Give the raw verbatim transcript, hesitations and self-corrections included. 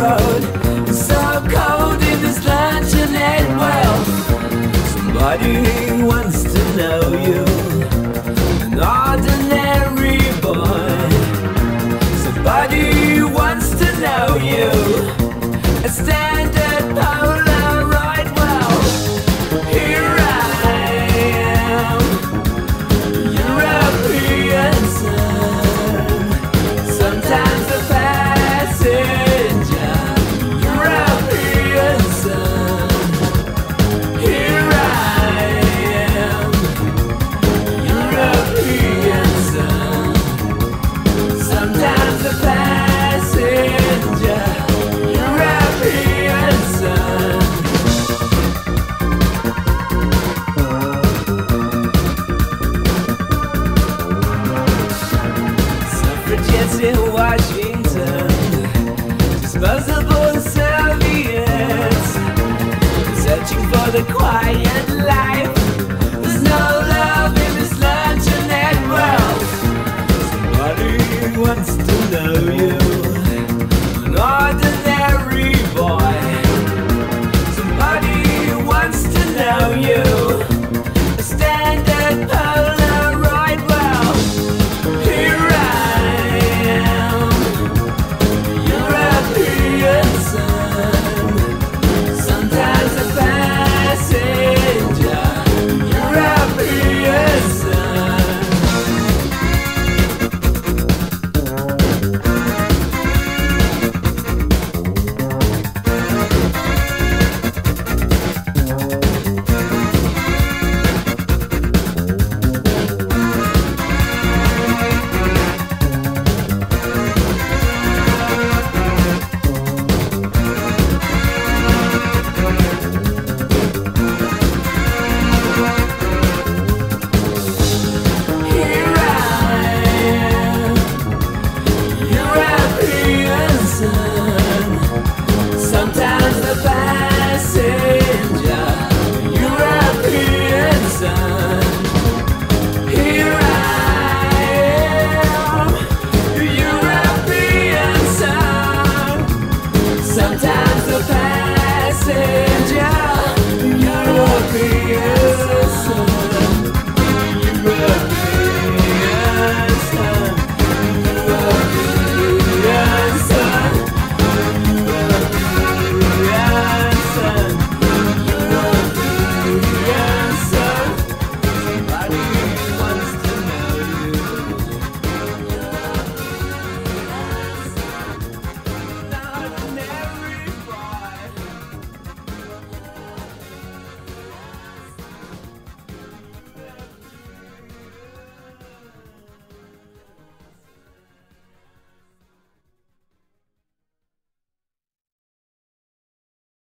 road. It's so cold in this luncheonette world. Somebody wants to know you, an ordinary boy. Somebody wants to know you, a standard Polaroid. Well, here I am, European sun, sometimes a passenger, European sun. Here I am, European sun, sometimes a passenger, European sun. Suffragettes in Washington, disposable Soviets, searching for the quiet life. There's no love in this luncheonette world. Somebody wants to know you.